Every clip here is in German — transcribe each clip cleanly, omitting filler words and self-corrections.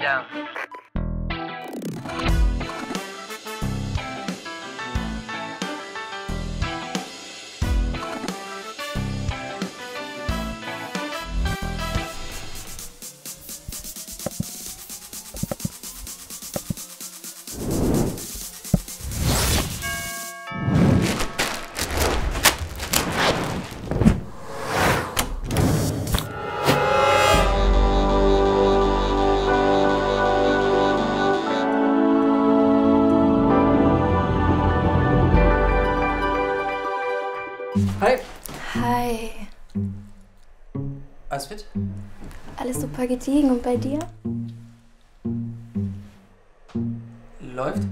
wieder. Hi. Hi. Alles fit? Alles super gediegen und bei dir? Läuft?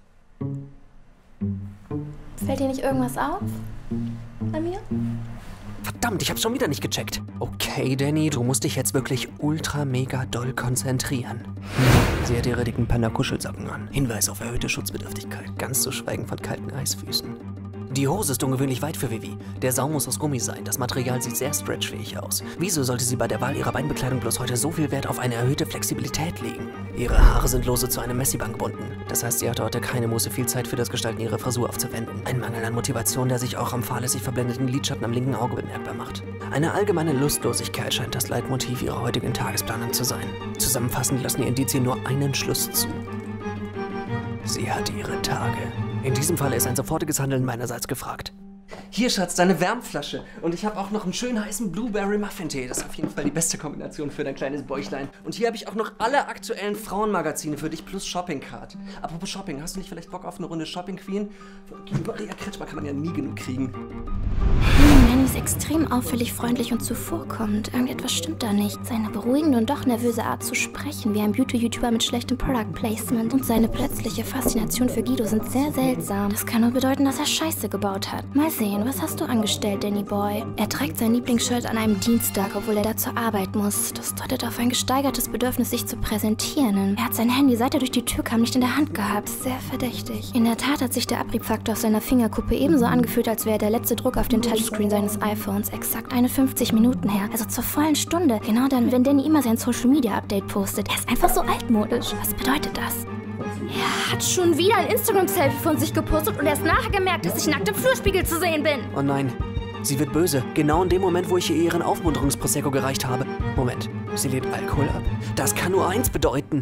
Fällt dir nicht irgendwas auf? Bei mir? Verdammt, ich hab's schon wieder nicht gecheckt. Okay, Danny, du musst dich jetzt wirklich ultra mega doll konzentrieren. Sie hat ihre dicken Panda-Kuschelsocken an. Hinweis auf erhöhte Schutzbedürftigkeit, ganz zu schweigen von kalten Eisfüßen. Die Hose ist ungewöhnlich weit für Vivi. Der Saum muss aus Gummi sein. Das Material sieht sehr stretchfähig aus. Wieso sollte sie bei der Wahl ihrer Beinbekleidung bloß heute so viel Wert auf eine erhöhte Flexibilität legen? Ihre Haare sind lose zu einem Messiband gebunden. Das heißt, sie hatte heute keine Muße, viel Zeit für das Gestalten ihrer Frisur aufzuwenden. Ein Mangel an Motivation, der sich auch am fahrlässig verblendeten Lidschatten am linken Auge bemerkbar macht. Eine allgemeine Lustlosigkeit scheint das Leitmotiv ihrer heutigen Tagesplanung zu sein. Zusammenfassend lassen die Indizien nur einen Schluss zu. Sie hatte ihre Tage. In diesem Fall ist ein sofortiges Handeln meinerseits gefragt. Hier, Schatz, deine Wärmflasche. Und ich habe auch noch einen schönen heißen Blueberry-Muffin-Tee. Das ist auf jeden Fall die beste Kombination für dein kleines Bäuchlein. Und hier habe ich auch noch alle aktuellen Frauenmagazine für dich plus Shopping-Card. Apropos Shopping, hast du nicht vielleicht Bock auf eine Runde Shopping Queen? Gegen Maria Kretschmer kann man ja nie genug kriegen. Manny ist extrem auffällig, freundlich und zuvorkommend. Irgendetwas stimmt da nicht. Seine beruhigende und doch nervöse Art zu sprechen, wie ein Beauty-YouTuber mit schlechtem Product Placement, und seine plötzliche Faszination für Guido sind sehr seltsam. Das kann nur bedeuten, dass er Scheiße gebaut hat. Mal sehen, was hast du angestellt, Danny Boy? Er trägt sein Lieblingsshirt an einem Dienstag, obwohl er da zur Arbeit muss. Das deutet auf ein gesteigertes Bedürfnis, sich zu präsentieren. Er hat sein Handy, seit er durch die Tür kam, nicht in der Hand gehabt. Sehr verdächtig. In der Tat hat sich der Abriebfaktor auf seiner Fingerkuppe ebenso angefühlt, als wäre der letzte Druck auf den Touchscreen seines iPhones exakt 51 Minuten her. Also zur vollen Stunde. Genau dann, wenn Danny immer sein Social-Media-Update postet. Er ist einfach so altmodisch. Was bedeutet das? Er hat schon wieder ein Instagram-Selfie von sich gepostet und erst nachher gemerkt, dass ich nackt im Flurspiegel zu sehen bin. Oh nein, sie wird böse. Genau in dem Moment, wo ich ihr ihren Aufmunterungsprosecco gereicht habe. Moment, sie lädt Alkohol ab? Das kann nur eins bedeuten.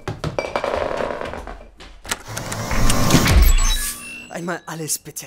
Einmal alles, bitte.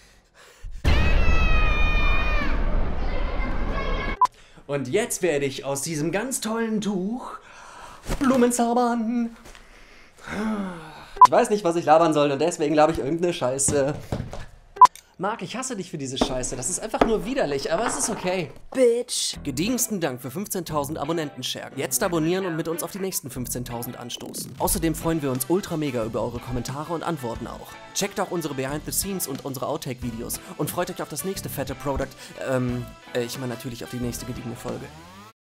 Und jetzt werde ich aus diesem ganz tollen Tuch Blumen zaubern. Ich weiß nicht, was ich labern soll und deswegen laber ich irgendeine Scheiße. Marc, ich hasse dich für diese Scheiße. Das ist einfach nur widerlich, aber es ist okay. Bitch. Gediegensten Dank für 15.000 Abonnenten, Schergen. Jetzt abonnieren und mit uns auf die nächsten 15.000 anstoßen. Außerdem freuen wir uns ultra mega über eure Kommentare und Antworten auch. Checkt auch unsere Behind the Scenes und unsere Outtake-Videos und freut euch auf das nächste fette Product. Ich meine natürlich auf die nächste gediegene Folge.